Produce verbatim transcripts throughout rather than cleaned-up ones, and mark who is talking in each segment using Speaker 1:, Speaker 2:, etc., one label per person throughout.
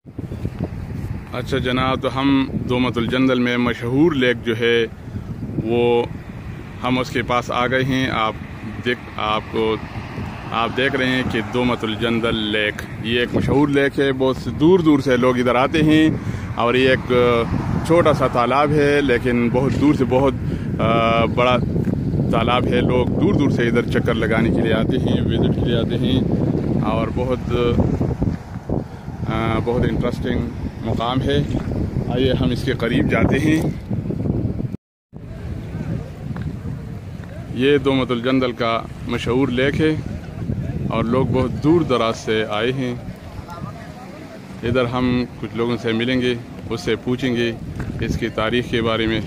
Speaker 1: अच्छा जनाब, तो हम दोमतुल जंदल में मशहूर लेक जो है वो हम उसके पास आ गए हैं। आप देख आपको आप देख रहे हैं कि दोमतुल जंदल लेक, ये एक मशहूर लेक है। बहुत से दूर दूर से लोग इधर आते हैं और ये एक छोटा सा तालाब है, लेकिन बहुत दूर से बहुत आ, बड़ा तालाब है। लोग दूर दूर से इधर चक्कर लगाने के लिए आते हैं, विज़िट के लिए आते हैं और बहुत आ, बहुत इंटरेस्टिंग मुकाम है। आइए हम इसके करीब जाते हैं। ये दोमतुल जंदल का मशहूर लेक है और लोग बहुत दूर दराज से आए हैं। इधर हम कुछ लोगों से मिलेंगे, उससे पूछेंगे इसकी तारीख़ के बारे में।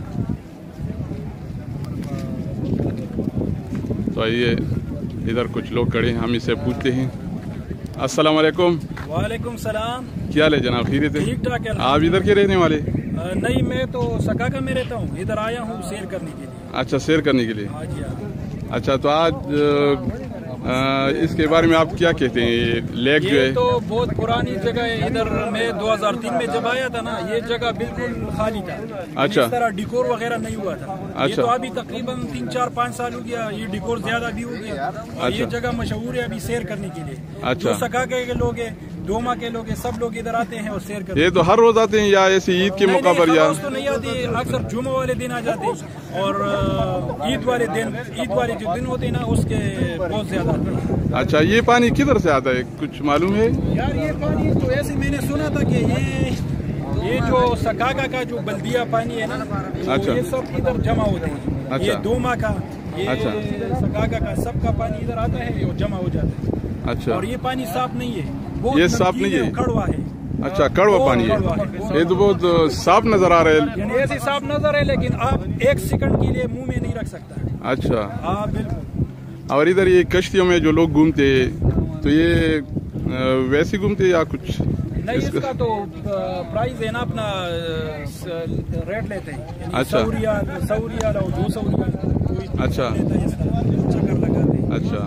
Speaker 1: तो आइए, इधर कुछ लोग खड़े हैं, हम इससे पूछते हैं। अस्सलाम वालेकुम।
Speaker 2: वालेकुम सलाम।
Speaker 1: क्या हाल है जनाब, खैरियत है?
Speaker 2: ठीक ठाक है।
Speaker 1: आप इधर के रहने वाले?
Speaker 2: आ, नहीं, मैं तो सकाका में रहता हूँ, इधर आया हूँ सैर करने के लिए।
Speaker 1: अच्छा, सैर करने के लिए।
Speaker 2: हाँ जी हाँ।
Speaker 1: अच्छा, तो आज आ, इसके बारे में आप क्या कहते हैं? ये लेक जो है
Speaker 2: ये तो बहुत पुरानी जगह है। इधर मैं दो हज़ार तीन में जब आया था ना, ये जगह बिल्कुल खाली था।
Speaker 1: अच्छा।
Speaker 2: इस तरह डिकोर वगैरह नहीं हुआ था।
Speaker 1: अच्छा।
Speaker 2: ये तो अभी तकरीबन तीन चार पाँच साल हो गया, ये डिकोर ज्यादा भी हो गया। अच्छा। ये जगह मशहूर है अभी सैर करने के लिए।
Speaker 1: अच्छा।
Speaker 2: जो सकाके के लोग है, डोमा के लोग है, सब लोग इधर आते हैं और सैर करते हैं।
Speaker 1: ये तो हर रोज आते हैं या ऐसे ईद के मौका पर? या
Speaker 2: तो नहीं आते, अक्सर जुम्मे वाले दिन आ जाते हैं और ईद वाले दिन, ईद वाले जो दिन होते हैं ना, उसके बहुत ज्यादा आते हैं।
Speaker 1: अच्छा, ये पानी किधर से आता है, कुछ मालूम है?
Speaker 2: यार ये पानी तो ऐसे मैंने सुना था कि ये ये जो सकाका का जो बल्दिया पानी है ना,
Speaker 1: अच्छा।
Speaker 2: ये सब इधर जमा होते हैं।
Speaker 1: अच्छा।
Speaker 2: ये दोमा का, ये
Speaker 1: अच्छा।
Speaker 2: सकाका का, सबका पानी इधर आता है और जमा हो जाता है।
Speaker 1: अच्छा।
Speaker 2: और ये पानी साफ नहीं है, बहुत
Speaker 1: ये साफ नहीं है,
Speaker 2: कड़वा है।
Speaker 1: अच्छा, कड़वा पानी है। ये तो बहुत साफ नजर आ रहा है।
Speaker 2: यानी ऐसे साफ नजर है, लेकिन आप एक सेकंड के लिए मुंह में नहीं रख सकता।
Speaker 1: अच्छा।
Speaker 2: हाँ बिल्कुल।
Speaker 1: और इधर ये कश्तियों में जो लोग घूमते, तो ये वैसे घूमते या कुछ?
Speaker 2: नहीं, इसका तो प्राइस है ना, अपना रेट लेते हैं।
Speaker 1: अच्छा।
Speaker 2: सौ रियाल, सौ रियाल और दो सौ रियाल।
Speaker 1: अच्छा।
Speaker 2: चक्कर लगाते हैं।
Speaker 1: अच्छा।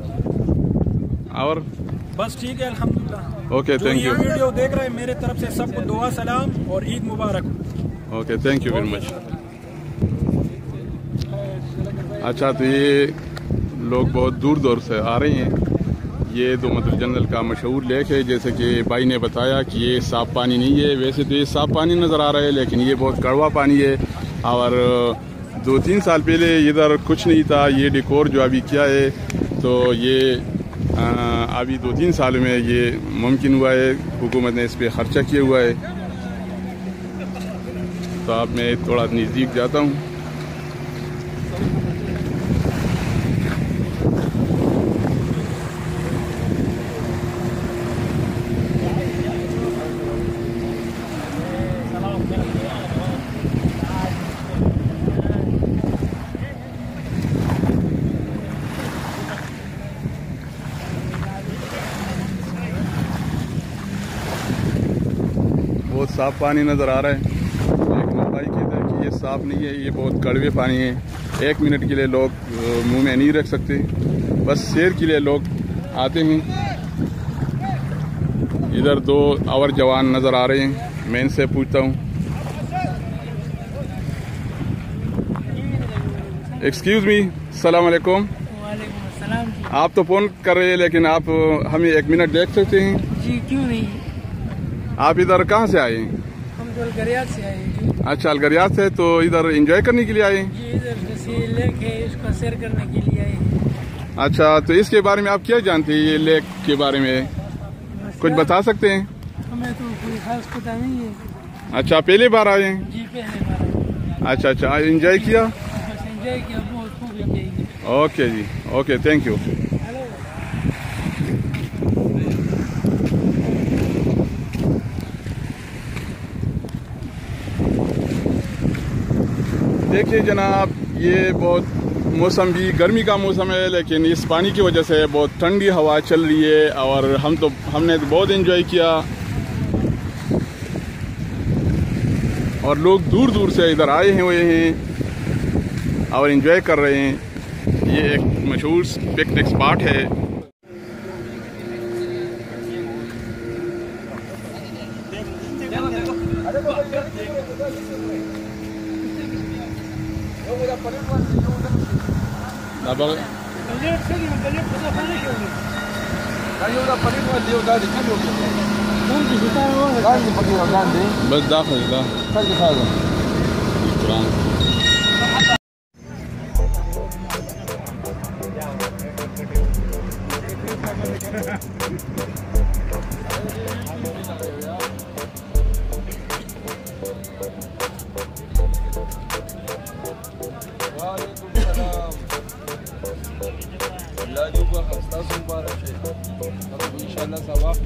Speaker 1: और
Speaker 2: बस ठीक है, अल्हम्दुलिल्लाह।
Speaker 1: Okay, thank you.
Speaker 2: वीडियो देख रहे हैं, मेरे तरफ से सबको दुआ सलाम और ईद मुबारक।
Speaker 1: Okay, thank you very much. अच्छा, तो ये लोग बहुत दूर दूर से आ रहे हैं। ये दोमतुल जंदल का मशहूर लेक है। जैसे कि भाई ने बताया कि ये साफ़ पानी नहीं है। वैसे तो ये साफ़ पानी नज़र आ रहा है, लेकिन ये बहुत कड़वा पानी है। और दो तीन साल पहले इधर कुछ नहीं था। ये डिकोर जो अभी किया है, तो ये आ, अभी दो तीन साल में ये मुमकिन हुआ है। हुकूमत ने इस पर ख़र्चा किया हुआ है। तो अब मैं थोड़ा नज़दीक जाता हूँ। बहुत साफ पानी नज़र आ रहा है, लेकिन भाई कहते हैं कि ये साफ नहीं है, ये बहुत कड़वे पानी है। एक मिनट के लिए लोग मुंह में नहीं रख सकते। बस सैर के लिए लोग आते हैं। इधर दो और जवान नज़र आ रहे हैं, मैं इनसे पूछता हूँ। एक्सक्यूज़ मी, अस्सलाम वालेकुम।
Speaker 3: वालेकुम अस्सलाम।
Speaker 1: आप तो फ़ोन कर रहे हैं, लेकिन आप हमें एक मिनट देख सकते हैं?
Speaker 3: जी, क्यों नहीं।
Speaker 1: आप इधर कहाँ से आए हैं?
Speaker 3: हम तो अलगरियात से आए हैं।
Speaker 1: अच्छा, अलगरियात से। तो इधर एंजॉय करने के लिए आए हैं?
Speaker 3: जी, इधर जैसे लेक है, इसका सैर करने के लिए आए हैं।
Speaker 1: अच्छा, तो इसके बारे में आप क्या जानते हैं? ये लेक के बारे में कुछ बता सकते हैं?
Speaker 3: हमें तो कोई खास पता नहीं है।
Speaker 1: अच्छा, पहले बार आए हैं?
Speaker 3: जी, पहले बार।
Speaker 1: अच्छा अच्छा, एंजॉय किया?
Speaker 3: बस एंजॉय किया, बहुत खूब एंजॉय किया।
Speaker 1: ओके जी, ओके, थैंक यू। देखिए जनाब, ये बहुत मौसम भी गर्मी का मौसम है, लेकिन इस पानी की वजह से बहुत ठंडी हवा चल रही है और हम तो हमने तो बहुत एंजॉय किया। और लोग दूर दूर से इधर आए हैं हुए हैं और एंजॉय कर रहे हैं। ये एक मशहूर पिकनिक स्पॉट है। बस दाखिल दा
Speaker 4: इंशाल्लाह सवाब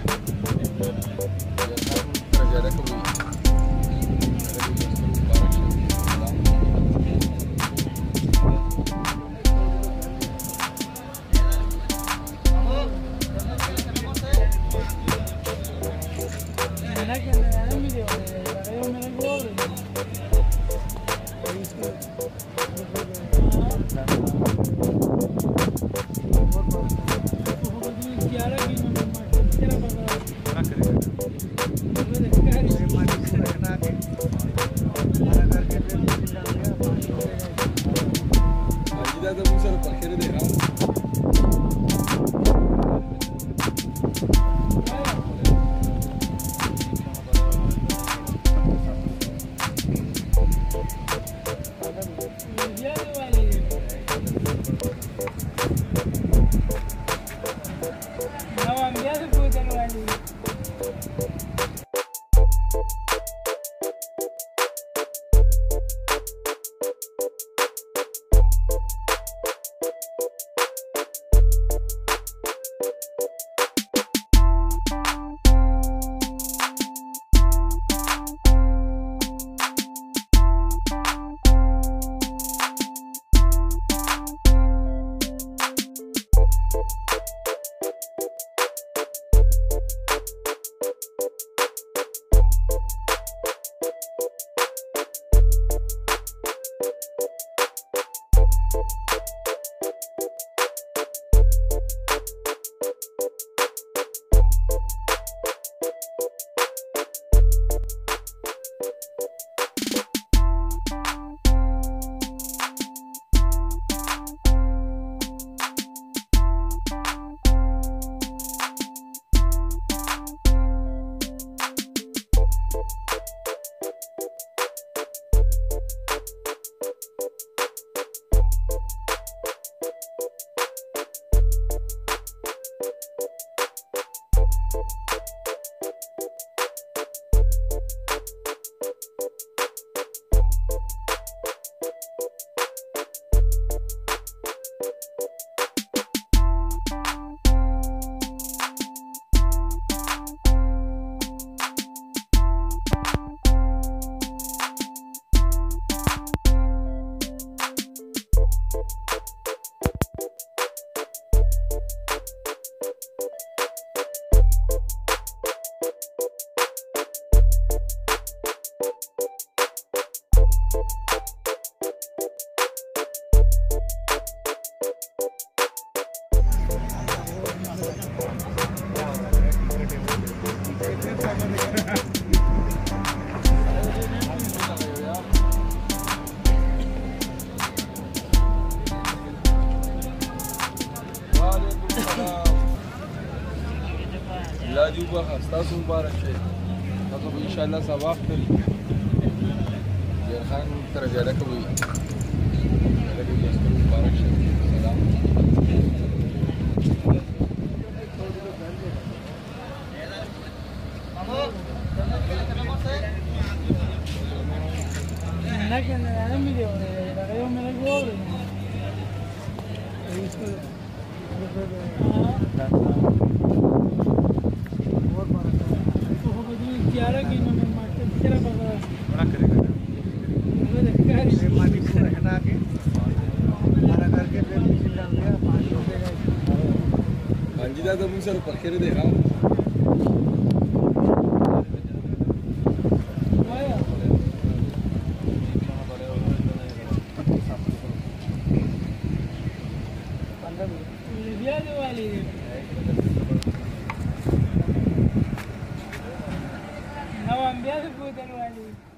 Speaker 4: تاسو مبارک شي تاسو به ان شاء الله ثواب کوي ډیر خان تر جره کوي مبارک شي سلام
Speaker 3: No, que me dan un video de la que yo me la cobro. Quiara que no me mate, quiera para bड़ा करेगा मुझे देखा है ये माटी को हटा के हरा करके फिर मशीन डाल दिया पानी हो गया
Speaker 4: अंजिदा तो मुझे सर पखेरे देखा
Speaker 3: Nawaambia vipi utanwali.